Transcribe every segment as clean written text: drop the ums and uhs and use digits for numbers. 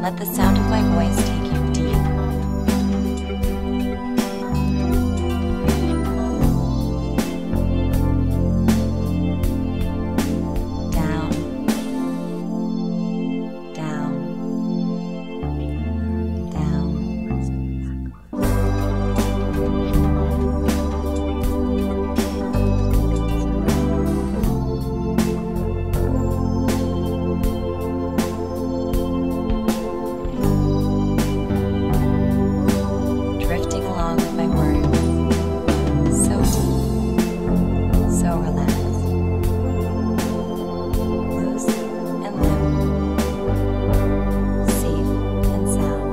Let the sound of my voice take you deep. Down, down, down. Drifting along with my words, so deep, so relaxed, loose and limp, safe and sound.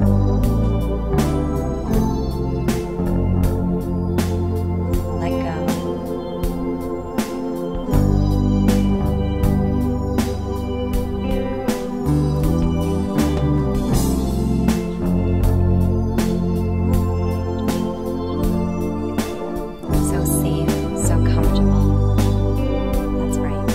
Let go. So safe, so comfortable. That's right.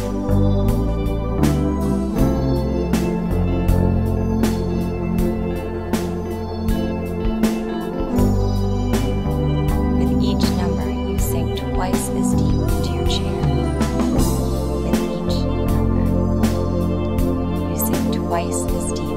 With each number, you sink twice as deep into your chair. With each number, you sink twice as deep